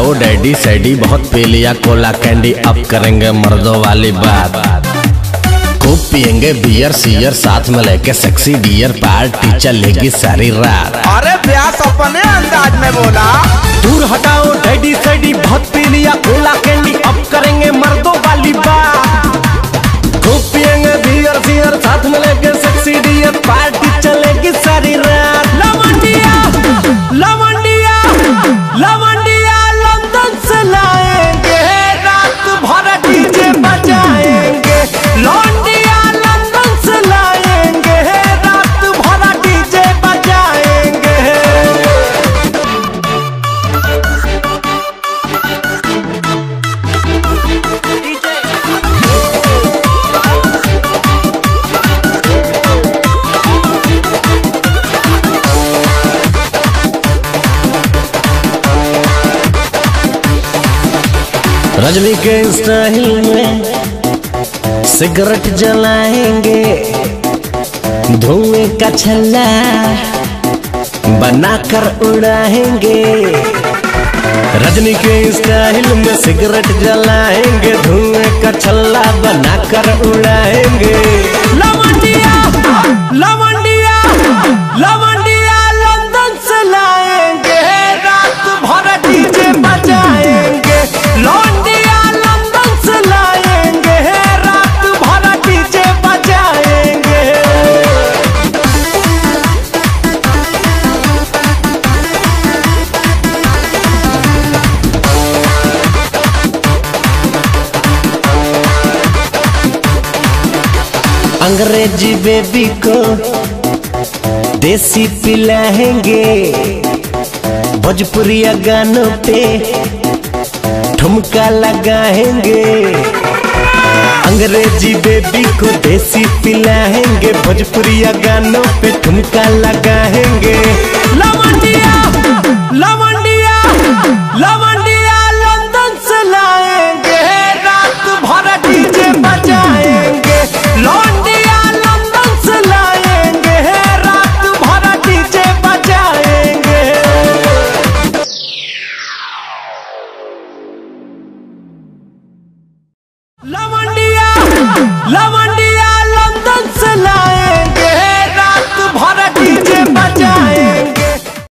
हटाओ डैडी सैडी, बहुत पी लिया कोला कैंडी, अब करेंगे मर्दों वाली बात। खूब पियेंगे बियर सियर, साथ में लेके सेक्सी डियर, पार्टी चलेगी सारी रात। अरे ब्यास अपने अंदाज में बोला। दूर हटाओ डैडी सैडी, बहुत पी लिया कोला कैंडी, अब करेंगे मर्दों वाली बात। खूब पियेंगे बियर सियर, साथ में लेके सेक्सी डियर, पार्टी चलेगी सारी रात। लवंडिया लवंडिया लवंडिया लंदन से लाएंगे, रात भर डीजे बजाएंगे। लौंडिया लंदन से लाएंगे, रात भर डीजे बजाएंगे। रजनी के स्टाइल में सिगरेट जलाएंगे, धुएं का छल्ला बनाकर उड़ाएंगे। रजनी के स्टाइल में सिगरेट जलाएंगे, धुएं का छल्ला बनाकर उड़ाएंगे। लवंडिया लवंडिया लवंडिया लंदन से लाएंगे, रात भर डीजे बजाएंगे। लौंडिया लंदन से लाएंगे, रात भर डीजे बजाएंगे। अंग्रेजी बेबी को देसी पिलाएंगे, भोजपुरिया गानों पे ठुमका लगाएंगे। अंग्रेजी बेबी को देसी पिलाएंगे, भोजपुरिया गानों पे ठुमका लगाएंगे। लवंडिया लवंडिया लवंडिया लंदन से लाएंगे, रात भर डीजे बजाएंगे। लौंडिया लंदन से लाएंगे, रात भर डीजे बजाएंगे। लवंडिया लवंडिया